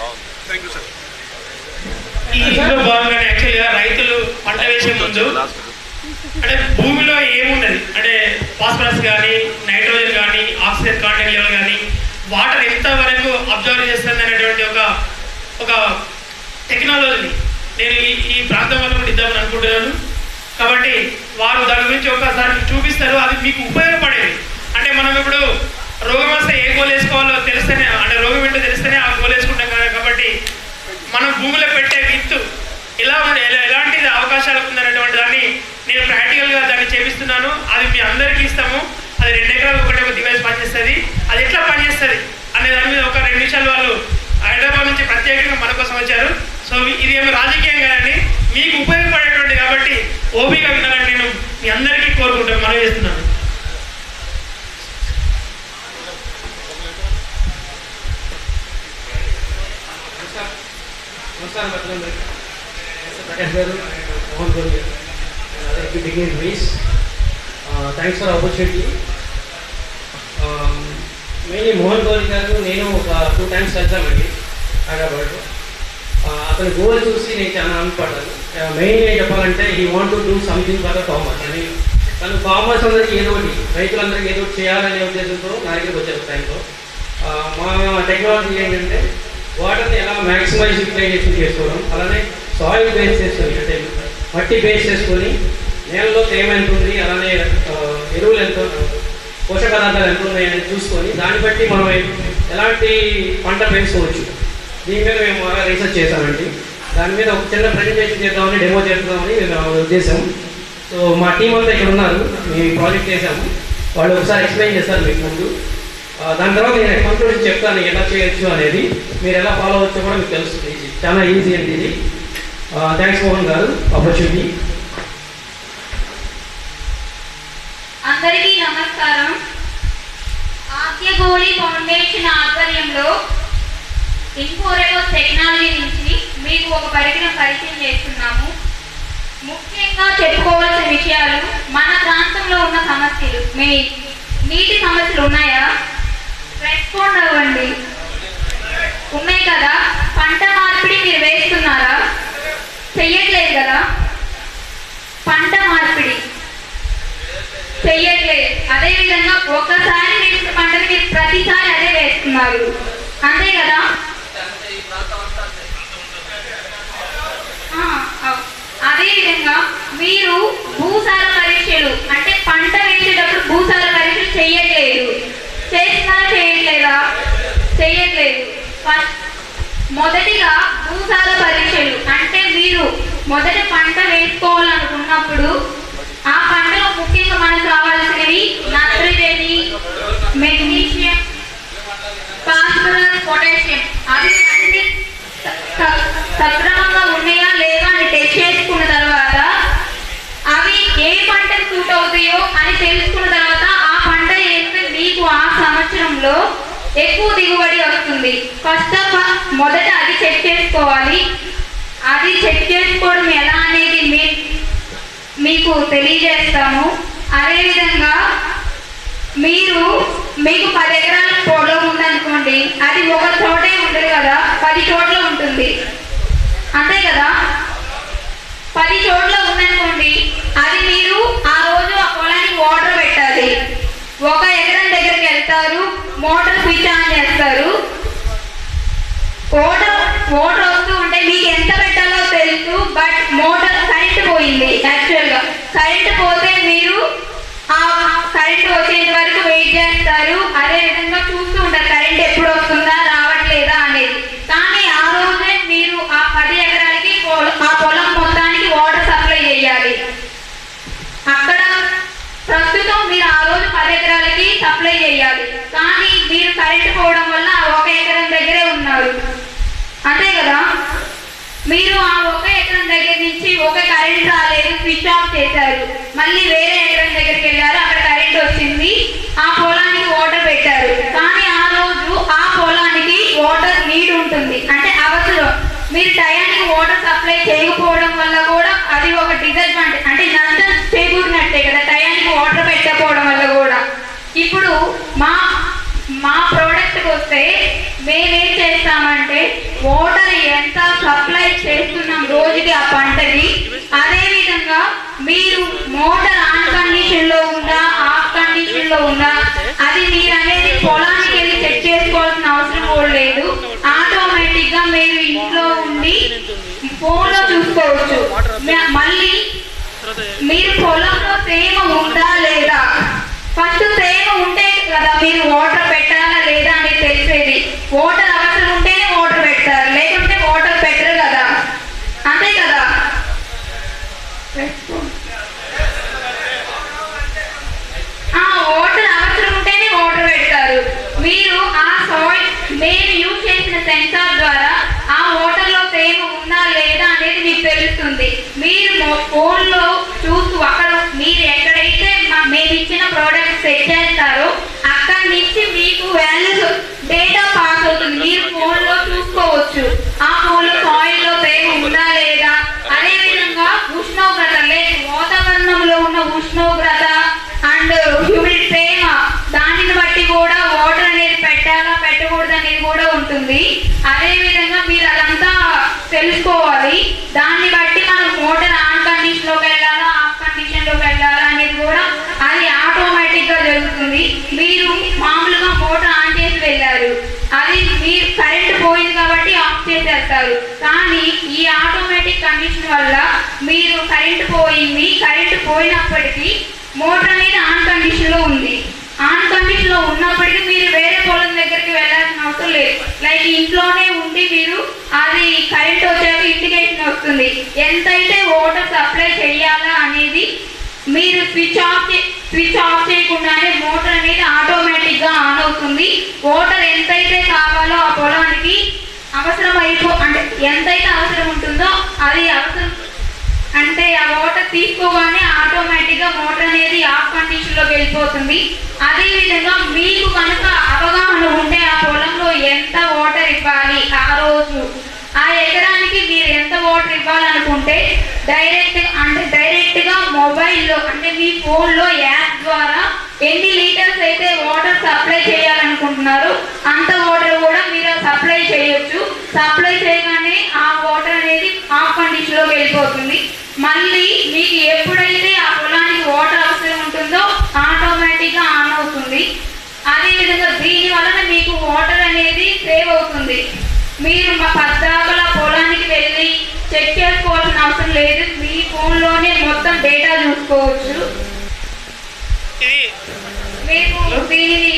ఇందులో భాగంగానే యాక్చువల్గా రైతులు పంట వేసే ముందు అంటే భూమిలో ఏమున్నది అంటే ఫాస్ఫరస్ కానీ నైట్రోజన్ కానీ ఆక్సిజన్ కాంటెంట్ లెవెల్ కానీ వాటర్ ఎంత వరకు అబ్జర్వ్ చేస్తుంది అనేటువంటి ఒక టెక్నాలజీని నేను ఈ ప్రాంతం వల్ల కూడా ఇద్దామని అనుకుంటున్నాను. కాబట్టి వారు దాని గురించి ఒకసారి చూపిస్తారు, అది మీకు ఉపయోగపడేది. అంటే మనం ఇప్పుడు రోగం వస్తే ఏ గోలు వేసుకోవాలో తెలిస్తేనే, అంటే రోగం ఏంటో తెలిస్తేనే ఆ గోలు వేసుకుంటాం కదా. కాబట్టి మనం భూమిలో పెట్టే విత్తు ఎలాంటిది అవకాశాలు ఉందనేటువంటి దాన్ని నేను ప్రాక్టికల్గా దాన్ని చేపిస్తున్నాను. అది మీ అందరికీ ఇస్తాము. అది 2 ఎకరాలకు ఒకటే డివైస్ పనిచేస్తుంది. అది ఎట్లా పనిచేస్తుంది అనే దాని మీద ఒక 2 నిమిషాలు వాళ్ళు హైదరాబాద్ నుంచి ప్రత్యేకంగా మన కోసం వచ్చారు. సో ఇది ఏమో రాజకీయం కదండి, మీకు ఉపయోగపడేటువంటి కాబట్టి ఓపిక వినాలని నేను మీ అందరికీ కోరుకుంటాను, మనం చేస్తున్నాను. Thanks for opportunity. Mainly Mohan Gowri గారు నేను ఒక 2 times కలిసామండి హైదరాబాద్. అతని గోల్ చూసి నేను చాలా ఆనందపడ్డాను. మెయిన్లీ ఏం చెప్పాలంటే he want to do something for the farmers అని. తను ఫార్మర్స్ అందరికీ ఏదో ఒకటి, రైతులందరికీ ఏదో ఒకటి చేయాలనే ఉద్దేశంతో నా దగ్గరికి వచ్చారు టైంలో. మా టెక్నాలజీ ఏంటంటే వాటర్ని ఎలా మ్యాక్సిమైజ్ యూటిలైజేషన్ చేసుకోవడం, అలానే సాయిల్ బేస్ చేసుకొని అంటే మట్టి బేస్ చేసుకొని నేలలో తేమ ఎంత ఉంది, అలానే ఎరువులు ఎంత, పోషక పదార్థాలు ఎంత ఉన్నాయని చూసుకొని దాన్ని బట్టి మనం ఎలాంటి పంట పెంచుకోవచ్చు. దీని మీద మేము బాగా రీసెర్చ్ చేసామండి. దాని మీద ఒక చిన్న ప్రజెంటేషన్ చేద్దామని, డెమో చేద్దామని నా ఉద్దేశం. సో మా టీం అంతా ఇక్కడ ఉన్నారు, మేము ప్రాజెక్ట్ చేసాము. వాళ్ళు ఒకసారి ఎక్స్ప్లెయిన్ చేస్తారు మీకు ముందు. దాని తర్వాత నేను కంక్లూజన్ చెప్తాను ఎలా చేయొచ్చు అనేది, మీరు ఎలా ఫాలో అవ్వచ్చో కూడా మీకు తెలుస్తుంది. చాలా ఈజీ అండి ఇది. థ్యాంక్స్ మోహన్ గారు ఆపర్చునిటీ. అందరికీ నమస్కారం. ఆద్యగోళి ఫౌండేషన్ ఆధ్వర్యంలో ఇన్ఫోరెవోస్ టెక్నాలజీ నుంచి మీకు ఒక పరికరం పరిచయం చేస్తున్నాము. ముఖ్యంగా చెప్పుకోవాల్సిన విషయాలు, మన ప్రాంతంలో ఉన్న సమస్యలు. మీ నీటి సమస్యలు ఉన్నాయా? రెస్పాండ్ అవ్వండి. ఉన్నాయి కదా? పంట మార్పిడి మీరు వేస్తున్నారా? చెయ్యట్లేదు కదా? పంట మార్పిడి చెయ్యట్లేదు. అదేవిధంగా ఒక్కసారి వేసిన పంటని మీరు ప్రతిసారి అదే వేస్తున్నారు, అంతే కదా? అదేవిధంగా మీరు భూసార పరీక్షలు అంటే పంట వేసేటప్పుడు భూసార పరీక్షలు చెయ్యట్లేదు. చేస్తున్నారా? చేయట్లేదా? చెయ్యట్లేదు. మొదటిగా భూసార పరీక్షలు అంటే మీరు మొదట పంట వేసుకోవాలనుకున్నప్పుడు ఆ పంటలో ముఖ్యంగా మనకు కావాల్సినవి నత్రజని, మెగ్నీషియం, ఫాస్ఫరస్, పొటాషియం. అవి అన్ని సక్రమంగా ఉన్నాయా లేవా అని టెస్ట్ చేసుకున్న తర్వాత అవి ఏ పంటకు సూట్ అవుతాయో అని తెలుసుకున్న తర్వాత ఆ పంట వేస్తే మీకు ఆ సంవత్సరంలో ఎక్కువ దిగుబడి వస్తుంది. ఫస్ట్ ఆఫ్ ఆల్ మొదట అది చెక్ చేసుకోవాలి. అది చెక్ చేసుకోవడం ఎలా అనేది మీకు తెలియజేస్తాము. అదేవిధంగా మీకు 10 ఎకరాల పొలం ఉందనుకోండి, అది ఒక చోటే ఉండదు కదా, 10 చోట్ల ఉంటుంది, అంతే కదా? 10 చోట్ల ఉందనుకోండి, అది మీరు ఆ రోజు ఆ పొలానికి వాటర్ పెట్టాలి. 1 ఎకరం దగ్గరికి వెళ్తారు, మోటార్ స్విచ్ ఆన్ చేస్తారు, వాటర్ వస్తూ ఉంటే మీకు ఎంత పెట్టాలో తెలుసు. బట్ మోటార్ కరెంట్ పోయింది. యాక్చువల్గా కరెంట్ పోతే మీరు ఆ కరెంట్ వచ్చేంత వరకు వెయిట్ చేస్తారు. అదేవిధంగా చూస్తూ ఉంటారు కరెంట్ ఎప్పుడు వస్తుందా రావట్లేదా అనేది. కానీ ఆ రోజే మీరు ఆ 10 ఎకరాలకి ఆ పొలం మొత్తానికి వాటర్ సప్లై చేయాలి. అక్కడ ప్రస్తుతం మీరు ఆ రోజు 10 ఎకరాలకి సప్లై చేయాలి. కానీ మీరు కరెంట్ పోవడం వల్ల ఆ 1 ఎకరం దగ్గరే ఉన్నారు, అంతే కదా? మీరు ఆ 1 ఎకరం దగ్గర నుంచి కరెంట్ రాలేదు, స్విచ్ ఆఫ్ చేశారు. మళ్ళీ వేరే ఎకరం దగ్గరికి వెళ్ళారు, అక్కడ కరెంట్ వచ్చింది, ఆ పొలానికి వాటర్ పెట్టారు. కానీ ఆ రోజు ఆ పొలానికి వాటర్ నీడ్ ఉంటుంది, అంటే అవసరం. మీరు టయానికి వాటర్ సప్లై చేయకపోవడం వల్ల కూడా అది ఒక డిసడ్వాంటేజ్, అంటే నష్టం చేకూరినట్టే కదా టయానికి వాటర్ పెట్టకపోవడం వల్ల కూడా. ఇప్పుడు మా ప్రోడక్ట్కి వస్తే మేమేం చేస్తామంటే వాటర్ ఎంత సప్లై చేస్తున్నాం రోజుకి ఆ పంటకి, అదే విధంగా మీరు మోటార్ ఆన్ కండిషన్ లో ఉందా ఆఫ్ కండిషన్ లో ఉందా అది మీరు అనేది పొలానికి వెళ్ళి చెక్ చేసుకోవాల్సిన అవసరం కూడా లేదు. ఆటోమేటిక్ గా మీరు ఇంట్లో ఉండి ఫోన్ లో చూసుకోవచ్చు. మళ్ళీ మీరు పొలంలో తేమ ఉందా లేదా, ఫస్ట్ తేమ ఉంటే కదా మీరు వాటర్ పెట్టాలా లేదా అనేది తెలిసేది. వాటర్ అవసరం ఉంటేనే వాటర్ పెడతారు, లేకుంటే వాటర్ పెట్టరు కదా, అంతే కదా. వాటర్ అవసరం ఉంటేనే వాటర్ పెడతారు. మీరు ఆ సాయిల్ మేము యూజ్ చేసిన సెన్సార్ ద్వారా ఆ వాటర్ లో తేమ ఉందా లేదా అనేది మీకు తెలుస్తుంది. మీరు ఫోన్ లో చూస్తూ అక్కడ మీరు ఎక్కడైతే మేము ఇచ్చిన ప్రోడక్ట్ సెట్ చేస్తారో అక్కడి నుంచి మీకు వాల్యూస్ డేటా పాస్ అవుతుంది. మీరు ఫోన్ లో చూసుకోవచ్చు ఆ ఫోన్ లో సాయిల్ లో తేమ ఉందా లేదా. అదే విధంగా ఉష్ణోగ్రత లేదు, వాతావరణంలో ఉన్న ఉష్ణోగ్రత అండ్ హ్యూమిడిటీ తేమ దానిని బట్టి కూడా వాటర్ అనేది పెట్టాలా పెట్టకూడదు అనేది కూడా ఉంటుంది. అదే విధంగా మీరు అదంతా తెలుసుకోవాలి. దాన్ని బట్టి మనం మోటార్ ఆన్ కండిషన్ లోకి వెళ్ళాలా ఆఫ్ కండిషన్ లోకి వెళ్ళాలా అనేది కూడా అది ఆటోమేటిక్ గా జరుగుతుంది. మీరు మామూలుగా మోటార్ ఆన్ చేసి వెళ్ళారు, అది మీరు కరెంట్ పోయింది కాబట్టి ఆఫ్ చేసేస్తారు. కానీ ఈ ఆటోమేటిక్ కండిషన్ వల్ల మీరు కరెంట్ పోయింది, కరెంట్ పోయినప్పటికీ మోటార్ అనేది ఆన్ కండిషన్ లో ఉంది. ఆన్ కండిషన్ లో ఉన్నప్పటికీ మీరు వేరే పొలం దగ్గరికి వెళ్ళాల్సిన అవసరం లేదు. లైక్ ఇంట్లోనే ఉండి మీరు అది కరెంట్ వచ్చాక ఇండికేషన్ వస్తుంది ఎంతైతే వాటర్ సప్లై చేయాలా అనేది. మీరు స్విచ్ ఆఫ్ చేయకుండానే మోటార్ అనేది ఆటోమేటిక్ గా ఆన్ అవుతుంది. వాటర్ ఎంతైతే కావాలో ఆ పొలానికి అవసరం అంటే ఎంతైతే అవసరం ఉంటుందో అది అవసరం అంటే ఆ వాటర్ తీసుకోగానే ఆటోమేటిక్ గా మోటార్ అనేది ఆఫ్ కండిషన్ లోకి వెళ్ళిపోతుంది. అదే విధంగా మీకు కనుక అవగాహన ఉంటే ఆ పొలంలో ఎంత వాటర్ ఇవ్వాలి ఆ రోజు, ఆ ఎకరానికి మీరు ఎంత వాటర్ ఇవ్వాలనుకుంటే డైరెక్ట్ గా మొబైల్లో అంటే మీ ఫోన్ లో యాప్ ద్వారా ఎన్ని లీటర్స్ అయితే వాటర్ సప్లై చేయాలనుకుంటున్నారు అంత వాటర్ కూడా మీరు సప్లై చేయొచ్చు. సప్లై చేయగానే ఆ వాటర్ అనేది ఆఫ్ కండిషన్ లోకి వెళ్ళిపోతుంది. మళ్ళీ మీకు ఎప్పుడైతే ఆ పొలానికి వాటర్ అవసరం ఉంటుందో ఆటోమేటిక్ గా ఆన్ అవుతుంది. అదే విధంగా దీని వలన మీకు వాటర్ అనేది సేవ్ అవుతుంది. మీరు మా పద్దాకల పొలానికి వెళ్ళి చెక్ చేసుకోవాల్సిన అవసరం లేదు, మీ ఫోన్లోనే మొత్తం డేటా చూసుకోవచ్చు. మీకు దీనిని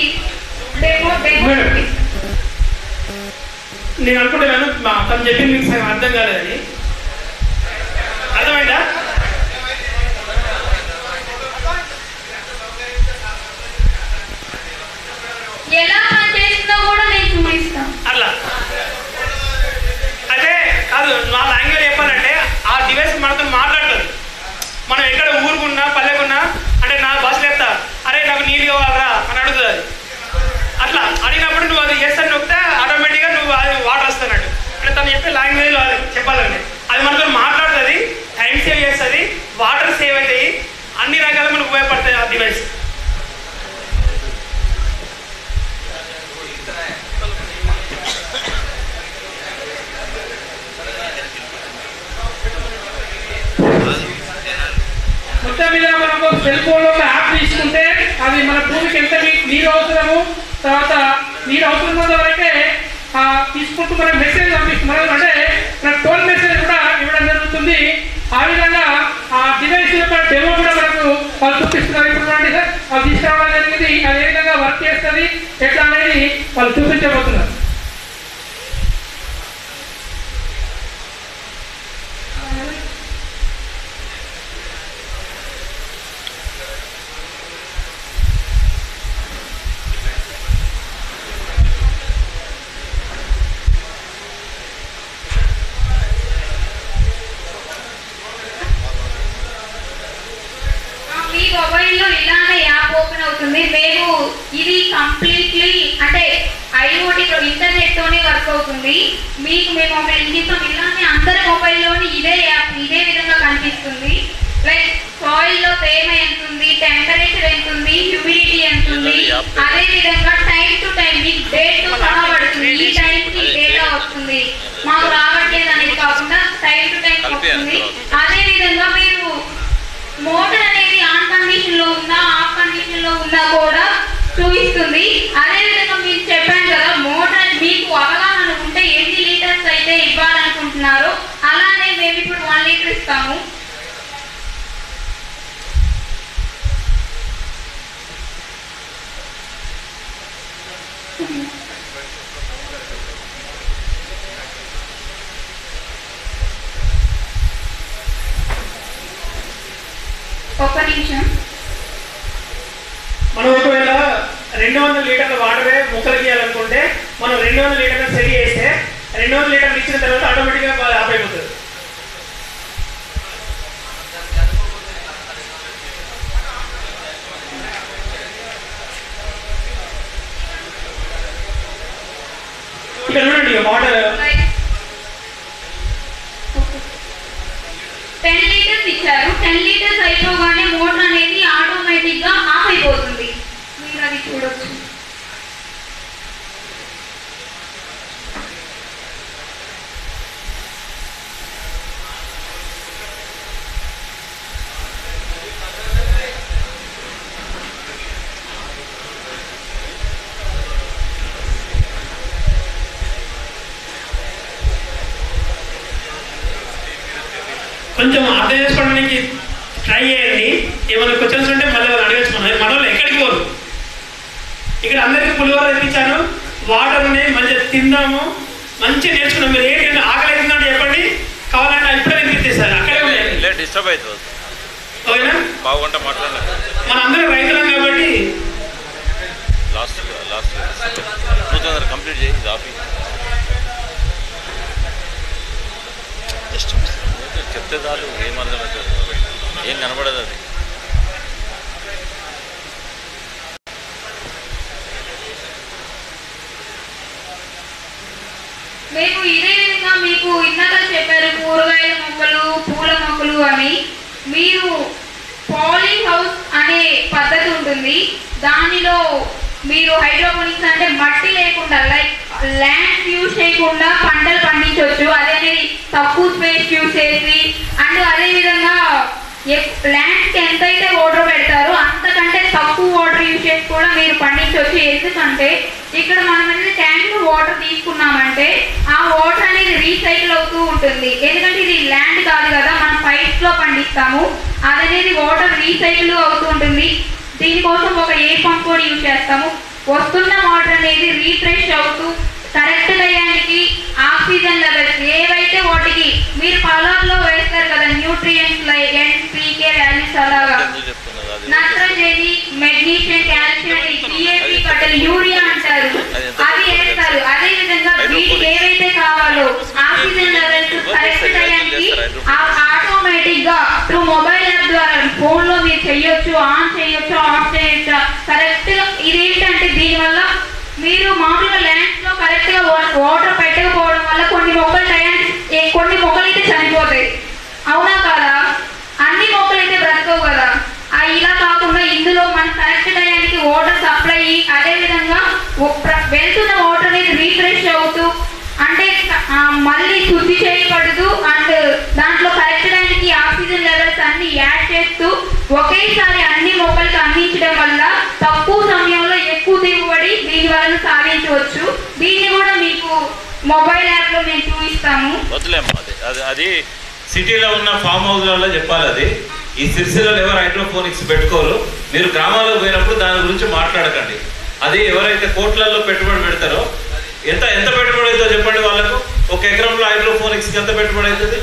నేను అనుకుంటున్నాను తను చెప్పింది మీకు సగం అర్థం కాలేదని. అర్థమైందా? ఎలా పనిచేస్తుందో కూడా నేను చూపిస్తాను. అట్లా అదే కాదు, నా లాంగ్వేజ్ చెప్పాలంటే ఆ డివైస్ మనతో మాట్లాడుతుంది. మనం ఎక్కడ ఊరుకున్నా పల్లెకున్నా అంటే నా బస్సులు చెప్తా అరే నాకు నీళ్ళు కావాలరా అని అడుగుతుంది అది. అట్లా అడిగినప్పుడు నువ్వు అది చేస్తాను నొక్కితే ఆటోమేటిక్గా నువ్వు అది వాటర్ వస్తున్నట్టు అంటే తను చెప్పే లాంగ్వేజ్లో అది చెప్పాలండి. అది మనతో మాట్లాడుతుంది, టైం సేవ్ చేస్తుంది, వాటర్ సేవ్ అవుతాయి, అన్ని రకాల మనకు ఉపయోగపడతాయి ఆ డివైస్. మొత్తం మీద మనకు సెల్ ఫోన్లో ఒక యాప్ తీసుకుంటే అది మన భూమికి ఎంత నీరు అవసరము, తర్వాత నీరు అవసరం ఉన్న వరకే తీసుకుంటూ మనకు మెసేజ్ పంపిస్తుంది. అంటే మనకు టోల్ మెసేజ్ కూడా ఇవ్వడం జరుగుతుంది. ఆ విధంగా ఆ డివైస్ యొక్క డెమో కూడా మనకు వాళ్ళు చూపిస్తున్నారు. ఇప్పుడు సార్ వాళ్ళు తీసుకురావడం జరిగింది, అది ఏ విధంగా వర్క్ చేస్తుంది ఎట్లా అనేది వాళ్ళు చూపించబోతున్నారు. మొబైల్లో ఇలానే యాప్ ఓపెన్ అవుతుంది. మేము ఇది కంప్లీట్లీ అంటే ఐఓటీ ఇంటర్నెట్ తోనే వర్క్ అవుతుంది. మీకు మేము ఒక ఇంటితో ఇలానే అందరి మొబైల్లోని ఇదే యాప్ ఇదే విధంగా కనిపిస్తుంది. లైక్ సాయిల్లో తేమ ఎంత ఉంది, టెంపరేచర్ ఎంత ఉంది, హ్యూమిడిటీ ఎంత ఉంది, అదే విధంగా టైం టు టైం మీకు డేట్ తో సహా పడుతుంది. ఈ అదేవిధంగా మీకు చెప్పాను కదా, మోటార్ మీకు అవగాహన ఉంటే ఎన్ని లీటర్స్ అయితే ఇవ్వాలనుకుంటున్నారో అలానే మేము ఇప్పుడు 1 లీటర్ ఇస్తాము. ఒక్క నిమిషం. మనం ఒకవేళ 200 లీటర్ల వాటరే మొక్కలకి ఇవ్వాలనుకుంటే మనం 200 లీటర్లు సెట్ చేస్తే 200 లీటర్లు ఇచ్చిన తర్వాత ఆటోమేటిక్గా ఆఫ్ అయిపోతుంది. ఇక్కడ చూడండి వాటర్ 10 లీటర్స్ ఇచ్చారు. 10 లీటర్స్ అయిపోగానే మోటార్ అనేది ఆటోమేటిక్ గా ఆఫ్ అయిపోతుంది. మీరు అది చూడొచ్చు. కొంచెం అర్థం చేసుకోవడానికి ట్రై చేయండి. ఏమైనా క్వశ్చన్స్ ఉంటే మళ్ళీ అడగచ్చు. మనలో ఎక్కడికి పోరు. ఇక్కడ అందరికీ పులిహోర తెప్పించాను, వాటర్ ఉన్నాయి, మంచిగా తిందాము, మంచిగా నేర్చుకున్నాం. మీరు ఏంటి ఆకలి అవుతుందంటే చెప్పండి, కావాలంటే ఇప్పుడే తినిపిస్తారు. అక్కడే ఉన్నాయి. డిస్టర్బ్ అవుతుంది. ఓకేనా? బాగుంటా మాట్లాడలేదు. మన అందరూ రైతులం కాబట్టి లాస్ట్ 2000 కంప్లీట్ చేసి ఆఫీ చెప్తే చాలు. ఏం అర్థమవుతుంది, ఏం కనబడదు. అది మేము ఇదే విధంగా మీకు ఇందాక చెప్పారు కూరగాయల మొక్కలు, పూల మొక్కలు అని. మీరు పాలీ హౌస్ అనే పద్ధతి ఉంటుంది. దానిలో మీరు హైడ్రోపోనిక్స్ అంటే మట్టి లేకుండా, లైక్ ల్యాండ్ యూజ్ చేయకుండా పంటలు పండించవచ్చు. అదే తక్కువ స్పేస్ యూజ్ చేసి అండ్ అదేవిధంగా ల్యాండ్కి ఎంతైతే వాటర్ పెడతారో అంతకంటే తక్కువ వాటర్ యూజ్ చేసి కూడా మీరు పండించవచ్చు. ఎందుకంటే ఇక్కడ మనం అనేది ట్యాంక్లో వాటర్ తీసుకున్నామంటే ఆ వాటర్ అనేది రీసైకిల్ అవుతూ ఉంటుంది. ఎందుకంటే ఇది ల్యాండ్ కాదు కదా, మనం పైప్స్లో పండిస్తాము. అదనేది వాటర్ రీసైకిల్ అవుతూ ఉంటుంది. దీనికోసం ఒక ఎయిర్ పంప్ కూడా యూజ్ చేస్తాము. వస్తున్న వాటర్ అనేది రీఫ్రెష్ అవుతూ కరెక్ట్ టయానికి ఆక్సిజన్ లెవెల్స్ ఏవైతే వాటికి మీరు పొలాల్లో వేస్తారు కదా న్యూట్రియంట్స్ లైక్ ఎన్పీకే వాల్యూస్ అలాగా నత్రజని, మెగ్నీషియం, కాల్షియం, డిఏపి కట్టలు, యూరియా అంటారు, అవి వేస్తారు. అదే విధంగా వీటికి ఏవైతే కావాలో ఆక్సిజన్ లెవెల్స్ కరెక్ట్ టయానికి ఆటోమేటిక్ గా త్రూ మొబైల్ యాప్ ద్వారా ఫోన్ లో మీరు చెయ్యొచ్చు, ఆన్ చేయొచ్చు, ఆఫ్ చేయొచ్చు కరెక్ట్ గా. ఇదేంటంటే దీనివల్ల మీరు మామూలుగా ల్యాండ్స్ లో కరెక్ట్ గా వాటర్ పెట్టకపోవడం వల్ల కొన్ని మొక్కలు అయితే చనిపోతాయి. అవునా కాదా? అన్ని మొక్కలు అయితే బ్రతకవు కదా. ఇలా కాకుండా ఇందులో మన కరెక్ట్ టయానికి వాటర్ సప్లై, అదే విధంగా వెళ్తున్న వాటర్ అనేది రీఫ్రెష్ అవుతూ అంటే మళ్ళీ శుద్ధి చేయబడుతూ అండ్ దాంట్లో కరెక్ట్ టైంకి ఆక్సిజన్ లెవెల్స్ అన్ని యాడ్ చేస్తూ ఒకేసారి అన్ని మొక్కలకు అందించడం వల్ల తక్కువ సమయంలో ఎక్కువ దిగుబడి దీని వలన సాధించవచ్చు. దీన్ని కూడా మీకు మొబైల్ యాప్ లో మేము చూపిస్తాము. వదిలేమ్మా అది సిటీలో ఉన్న ఫామ్ హౌస్లలో చెప్పాలి. అది ఈ సిరిసిల్లలో ఎవరు హైడ్రోపోనిక్స్ పెట్టుకోరు. మీరు గ్రామాలకు పోయినప్పుడు దాని గురించి మాట్లాడకండి. అది ఎవరైతే కోట్లలో పెట్టుబడి పెడతారో ఎంత పెట్టుబడి అవుతుందో చెప్పండి వాళ్ళకు. 1 ఎకరంలో హైడ్రోపోనిక్స్కి ఎంత పెట్టుబడి అవుతుంది?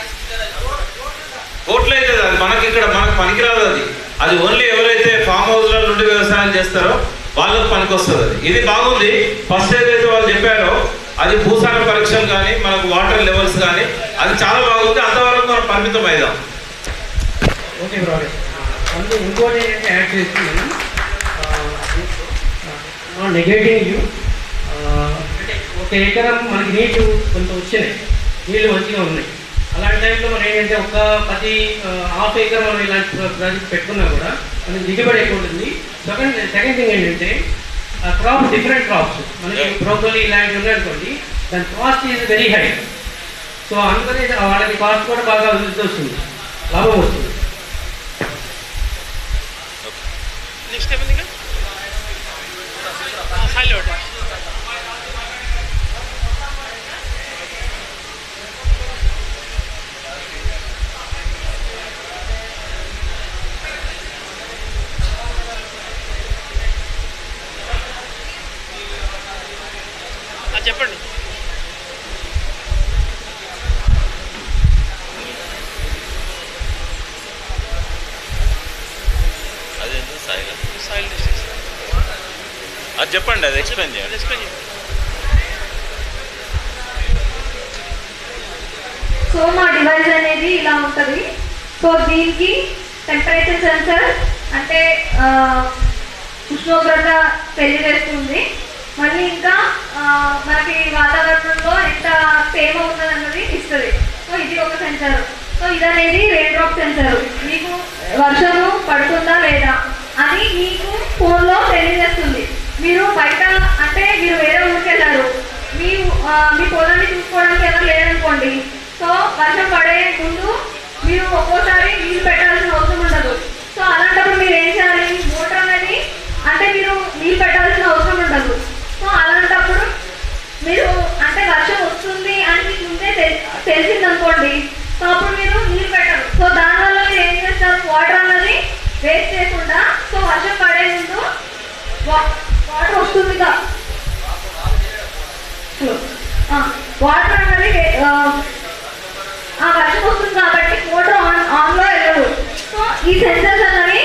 కోట్లు అవుతుంది. అది మనకు పనికిరాదు. అది ఓన్లీ ఎవరైతే ఫామ్ హౌస్ల నుండి వ్యవసాయం చేస్తారో వాళ్ళకు పనికి వస్తుంది. అది ఇది బాగుంది. ఫస్ట్ ఏదైతే వాళ్ళు చెప్పారో అది భూసార పరీక్షలు కానీ మనకు వాటర్ లెవెల్స్ కానీ అది చాలా బాగుంది. అంతవరకు మనం పరిమితం అయిదాం. Okay bro. అందులో ఇంకోటి ఏంటంటే యాడ్ చేస్తున్నాను నెగటివ్ యూ. అంటే 1 ఎకరం మనకి నీళ్లు కొంత వచ్చినాయి, నీళ్ళు మంచిగా ఉన్నాయి. అలాంటి టైంలో మనం ఏంటంటే ఒక 10 హాఫ్ ఎకర్ మనం ఇలాంటి ప్రాజెక్ట్ పెట్టుకున్నా కూడా మనకి దిగుబడి ఎక్కువ ఉంటుంది. సెకండ్ థింగ్ ఏంటంటే క్రాప్స్, డిఫరెంట్ క్రాప్స్ మనకి బ్రోకలీ ఇలాంటివి ఉన్నాయనుకోండి, దాని cost is very high. So అందుకని వాళ్ళకి కాస్ట్ కూడా బాగా వృద్ధి వస్తుంది, లాభం వస్తుంది. నెక్స్ట్ ఏమైంది? చెప్పండి. అది చెప్పండి, అది ఎక్స్ప్లెయిన్ చేయండి. సో మా డివైస్ అనేది ఇలా ఉంటుంది. సో దీనికి టెంపరేచర్ సెన్సర్ అంటే ఉష్ణోగ్రత తెలియజేస్తుంది. మళ్ళీ ఇంకా మనకి వాతావరణంలో ఎంత తేమ ఉన్నదన్నది ఇస్తుంది. సో ఇది ఒక సెన్సర్. సో ఇది అనేది రెయిన్ డ్రాప్ సెన్సర్. మీకు వర్షము పడుతుందా లేదా అని మీకు ఫోన్లో తెలియజేస్తుంది. మీరు బయట అంటే మీరు వేరే ఊరికి వెళ్ళారు, మీ పొలాన్ని చూసుకోవడానికి ఎవరు లేరనుకోండి. సో వర్షం పడే ముందు మీరు ఒక్కోసారి నీళ్ళు పెట్టాల్సిన అవసరం ఉండదు. సో అలాంటప్పుడు మీరు ఏం చేయాలి, మోటార్ అనేది అంటే మీరు నీళ్ళు పెట్టాల్సిన అవసరం ఉండదు. సో అలాంటప్పుడు మీరు అంటే వర్షం వస్తుంది అని మీకు ముందే తెలిసిందనుకోండి. సో అప్పుడు మీరు నీళ్ళు పెట్టరు. సో దానివల్ల మీరు ఏం చేస్తారు, వాటర్ అన్నది వేస్ట్ చేయకుండా సో వర్షం పడే ముందు వాటర్ వస్తుందిగా, వాటర్ అన్నది వర్షం వస్తుంది కాబట్టి మోటార్ ఆన్లో వెళ్ళదు. సో ఈ సెన్సర్స్ అన్నవి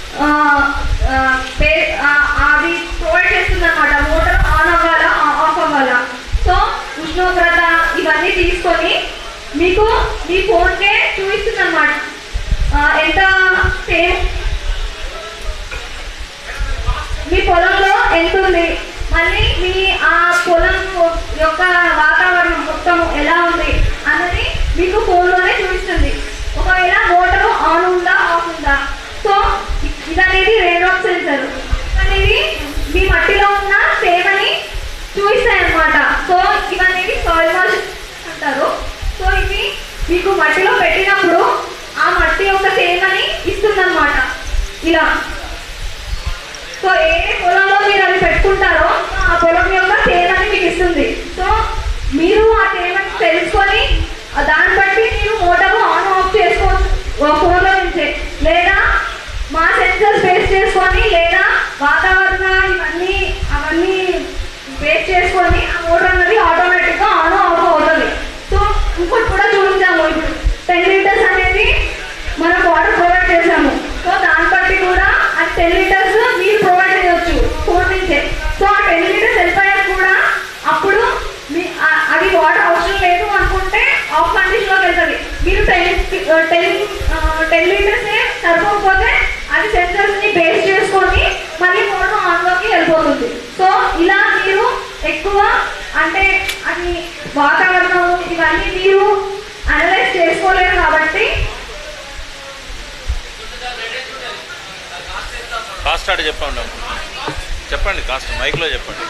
అది ప్రొవైడ్ చేస్తుంది అనమాట. మోటార్ ఆన్ అవ్వాలా ఆఫ్ అవ్వాలా. సో ఉష్ణోగ్రత ఇవన్నీ తీసుకొని మీకు మీ ఫోన్కే చూపిస్తుంది అనమాట ఎంత సేమ్ మీ పొలంలో ఎంత ఉంది, మళ్ళీ మీ ఆ పొలం యొక్క వాతావరణం మొత్తం ఎలా ఉంది అన్నది మీకు ఫోన్లోనే చూపిస్తుంది. ఒకవేళ మోటార్ ఆన్ ఉందా ఆఫ్ ఉందా. సో ఇదనేది రెయిన్ డ్రాప్ సెన్సర్ అనేది మీ మట్టిలో ఉన్న తేమని చూపిస్తాయి అన్నమాట. సో ఇవనేవి సాయిల్ మాయిశ్చర్ అంటారు. సో ఇవి మీకు మట్టిలో పెట్టినప్పుడు ఆ మట్టి యొక్క తేమని ఇస్తుందన్నమాట ఇలా. సో ఏ పొలంలో మీరు అది పెట్టుకుంటారో ఆ పొలం యొక్క తేమని మీకు ఇస్తుంది. సో మీరు ఆ తేమని తెలుసుకొని దాన్ని బట్టి మీరు మోటార్ ఆన్ ఆఫ్ చేసుకోవచ్చు ఫోన్లో నుంచే, లేదా మా సెన్సర్స్ బేస్ చేసుకొని లేదా వాతావరణ అవన్నీ బేస్ చేసుకొని ఆ మోటార్ అన్నది ఆటోమేటిక్గా ఆన్ ఆఫ్ అవుతుంది. సో ఇంకోటి కూడా చూపించాము, ఇప్పుడు 10 లీటర్స్ అనేది మనం వాటర్ ప్రొవైడ్ చేసాము. సో దాన్ని బట్టి కూడా అది 10 లీటర్స్ మీరు ప్రొవైడ్ చేయవచ్చు ఫోన్ నుంచే. సో ఆ 10 లీటర్స్ వెళ్ళిపోయాక కూడా అప్పుడు అది వాటర్ అవసరం లేదు అనుకుంటే ఆఫ్ కండిషన్లోకి వెళ్తుంది. మీరు 10 లీటర్సే సరిపోకపోతే అది సెన్సర్స్ని బేస్ చేసుకొని మళ్ళీ మోటార్ ఆన్లోకి వెళ్ళిపోతుంది. సో ఇలా మీరు ఎక్కువ అంటే అది వాతావరణం ఇవన్నీ మీరు అనలైజ్ చేసుకోలేరు కాబట్టి కాస్ట్ ఆడ చెప్పండి కాస్ట్ మైక్లో చెప్పండి.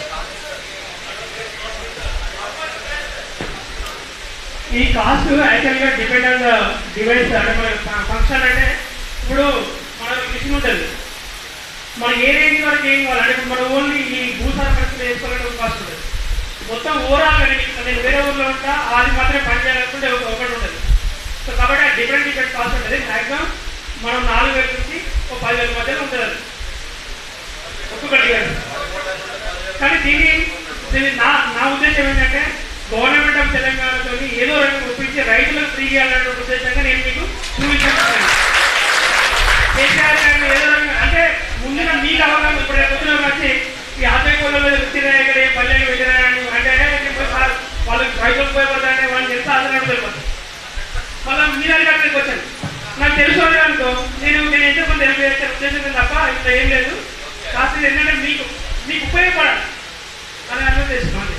ఈ కాస్ట్ యాక్చువల్గా డిపెండ్ ఆన్ ద డివైస్. అంటే మన ఫంక్షన్ అంటే ఇప్పుడు మన మిషన్ ఉంటుంది, మనకి ఏ రేంజ్ వరకు ఏం కావాలి అంటే మన ఓన్లీ ఈ భూసార పరిస్థితి వేసుకోవాలంటే ఒక కాస్ట్ ఉంటుంది. మొత్తం ఓవరాల్గా నేను వేరే ఊర్లో ఉంటా అది మాత్రమే పని చేయాలనుకుంటే ఒకటి ఉంటుంది. సో కాబట్టి డిఫరెంట్ కాస్ట్ ఉంటుంది. మ్యాక్సిమం మనం 4,000 నుంచి 10,000 మధ్యలో ఉంటుంది అది ఒక్కొక్క డివైస్. కానీ దీని నా ఉద్దేశం ఏంటంటే గవర్నమెంట్ ఆఫ్ తెలంగాణతో ఏదో రకంగా ఒప్పించి రైతులకు ఫ్రీ చేయాలనే ఉద్దేశంగా నేను మీకు చూపించాను. కేసీఆర్ గారిని ఏదో రకంగా అంటే ముందున మీకు అవగాహన ఇప్పుడు పొద్దున వచ్చి ఈ ఆదాయ కోళ్ళ మీద వృత్తిరాయగలే పల్లెలు విజయనాయని అంటే వాళ్ళకి రైతులకు ఉపయోగపడతాయని వాళ్ళని చెప్తే ఆధారం వెళ్ళిపోతాను. మళ్ళీ మీరు అడిగేకి వచ్చాను నాకు తెలుసు అనుకో నేను ఎంతో మంది హెల్ప్ చేసే ఉద్దేశం తప్ప ఇంత ఏం లేదు. కాస్త ఏంటంటే మీకు ఉపయోగపడాలి అని అర్థం చేస్తున్నాను.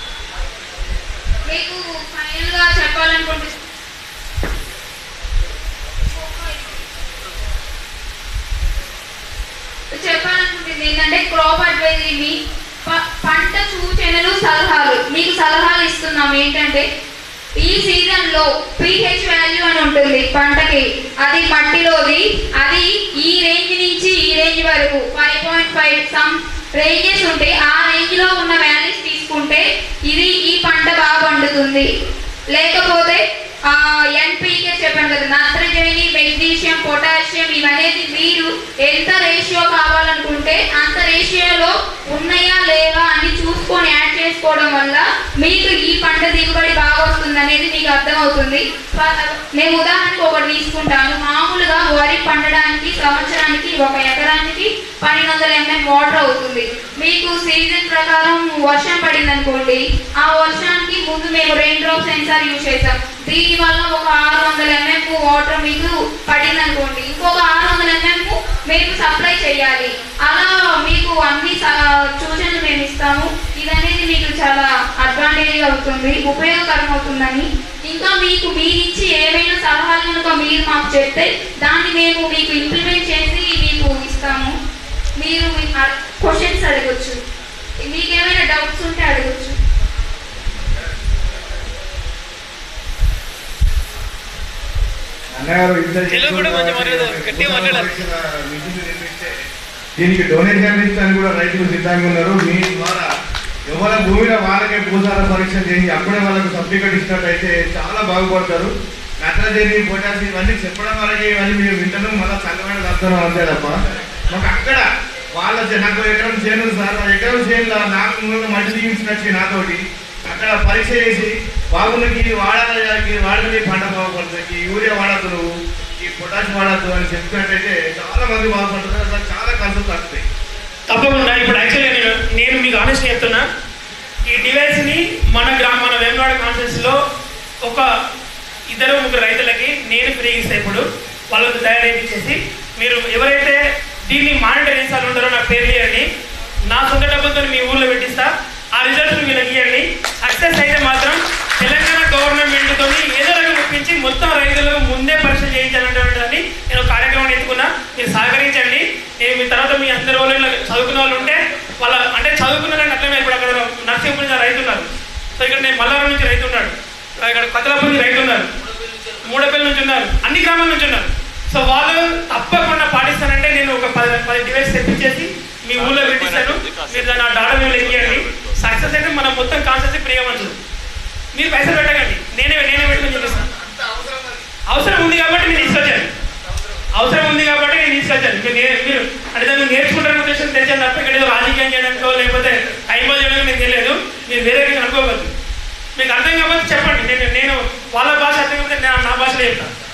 మీకు ఫైనల్గా చెప్పాలనుకుంటున్నాను ఏంటంటే క్రాప్ అడ్వైజరీ మీ పంట సూచనలు సలహాలు మీకు సలహాలు ఇస్తున్నాం. ఏంటంటే ఈ సీజన్లో pH వాల్యూ అని ఉంటుంది పంటకి, అది మట్టిలోది, అది ఈ రేంజ్ నుంచి ఈ రేంజ్ వరకు 5.5 రేంజెస్ ఉంటే ఆ రేంజ్లో ఉన్న వాల్యూస్ తీసుకుంటే ఈ పంట బాగా పండుతుంది. లేకపోతే ఎన్పీకే చెప్పాను కదా, నత్రజని, మెగ్నీషియం, పొటాషియం ఇవనేది మీరు ఎంత రేషియో కావాలనుకుంటే అంత రేషియోలో ఉన్నాయా లేవా అని చూసుకొని యాడ్ చేసుకోవడం వల్ల మీకు ఈ పంట దిగుబడి బాగా వస్తుంది అనేది మీకు అర్థమవుతుంది. నేను ఉదాహరణకు ఒకటి తీసుకుంటాను. మామూలుగా వరి పండడానికి సంవత్సరానికి 1 ఎకరానికి 1200 ml వాటర్ అవుతుంది. మీకు సీజన్ ప్రకారం వర్షం పడింది అనుకోండి, ఆ వర్షానికి ముందు మేము రెయిన్ డ్రాప్ సెన్సార్ యూజ్ చేసాం. దీనివల్ల ఒక 600 ml వాటర్ మీకు పడింది అనుకోండి, ఇంకొక 600 ml మేము సప్లై చేయాలి. అలా మీకు అన్ని సూచనలు మేము ఇస్తాము. ఇదనేది మీకు చాలా అడ్వాంటేజ్ అవుతుంది, ఉపయోగకరం అవుతుందని. ఇంకా మీకు మీరించి ఏమైనా సలహాలు కనుక మీరు మాకు చెప్తే దాన్ని మేము మీకు ఇంప్లిమెంట్ చేసి మీకు ఇస్తాము. మీరు క్వశ్చన్స్ అడగచ్చు, మీకు ఏమైనా డౌట్స్ ఉంటే అడగచ్చు. దీనికి డొనేషన్ ఇస్తాను కూడా రైతులు సిద్ధంగా ఉన్నారు. మీ ద్వారా ఎవరి భూమిలో వాళ్ళకే భూసార పరీక్ష చేసి అప్పుడే వాళ్ళకు సర్టిఫికేట్ ఇచ్చినట్టయితే చాలా బాగుపడతారు. నత్రజని, పొటాషియం ఇవన్నీ చెప్పడం వరకే ఇవన్నీ మేము వింటాను, మళ్ళీ చల్లబడి తప్పుతున్నాం అంతే తప్ప మాకు అక్కడ వాళ్ళ నాకు ఎకరం చేను సార్, ఆ ఎకరం చేనులో నాకు మూలంగా మట్టి దిగించినట్టు నాతోటి అక్కడ పరీక్ష చేసి బాగున్నకి వాడని పంట బాగుపడుతుంది, యూరియా వాడద్దు, నువ్వు ఈ పొటాషియం వాడద్దు అని చెప్పినట్టయితే చాలా మంది బాగుపడుతుంది. అసలు చాలా ఖర్చు వస్తాయి. తప్పకుండా. ఇప్పుడు యాక్చువల్గా నేను మీకు ఆనెస్ట్ చెప్తున్నా, ఈ డివైస్ని మన వేములవాడ కాన్ఫరెన్స్లో ఒక 2-3 రైతులకి నేను ఫ్రీ ఇస్తే ఇప్పుడు వాళ్ళకు తయారైపించేసి మీరు ఎవరైతే దీన్ని మానిటర్ చేసాలు ఉంటారో నాకు పేరు ఇవ్వండి, నా సొంత డబ్బులతో మీ ఊళ్ళో పెట్టిస్తా. ఆ రిజల్ట్స్ వీళ్ళకి ఇవ్వండి. సక్సెస్ అయితే మాత్రం తెలంగాణ గవర్నమెంట్తో ఏదో రకం ఒప్పించి మొత్తం రైతులకు ముందే పరీక్ష చేయించాలంటే నేను కార్యక్రమాన్ని ఎత్తుకున్నా. మీరు సహకరించండి. నేను మీ తర్వాత మీ అందరి వాళ్ళు చదువుకున్న వాళ్ళు ఉంటే వాళ్ళ అంటే చదువుకున్నారని అట్లనే ఇప్పుడు అక్కడ నర్సింగ్పూర్ నుంచి రైతు ఉన్నారు. సో ఇక్కడ నేను మల్లారం నుంచి రైతు ఉన్నాడు, ఇక్కడ కొత్తలాపూర్ నుంచి రైతు ఉన్నారు, మూడపల్లి నుంచి ఉన్నారు, అన్ని గ్రామాల నుంచి ఉన్నారు. సో వాళ్ళు తప్పకుండా పాటిస్తానంటే నేను ఒక 10 డివైస్ తెప్పించేసి మీ ఊళ్ళో పెట్టిస్తాను. మీరు దాన్ని ఆ డాటా మేము ఇవ్వండి. సక్సెస్ అయితే మనం మొత్తం కాన్సెప్ట్ ఫ్రీగా మంచిది. మీరు పైసలు పెట్టకండి, నేనే పెట్టుకుని చూపిస్తాను. అవసరం ఉంది కాబట్టి నేను తీసుకొచ్చాను, మీరు అంటే దాన్ని నేర్చుకుంటారని ఉద్దేశం తెచ్చాను తప్ప ఇక్కడ ఏదో రాజకీయం చేయడానికో లేకపోతే టైం పాస్ చేయడానికి నేను తెలియదు. మీరు వేరే అనుకోవద్దు. మీకు అర్థం కాకపోతే చెప్పండి, నేను వాళ్ళ భాష అర్థం కాకపోతే నా భాషలో చెప్తాను.